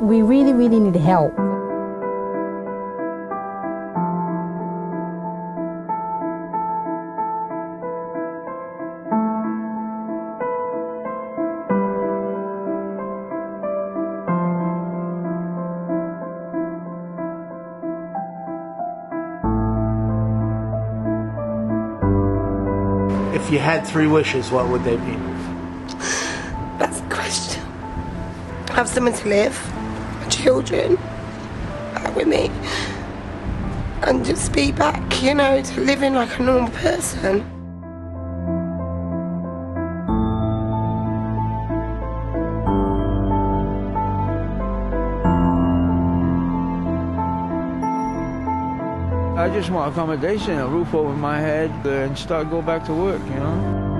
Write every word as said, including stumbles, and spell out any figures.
we really, really need help. If you had three wishes, what would they be? That's the question. Have someone to live, my children, back with me, and just be back, you know, to living like a normal person. I just want accommodation, a roof over my head, and start go back to work, you know?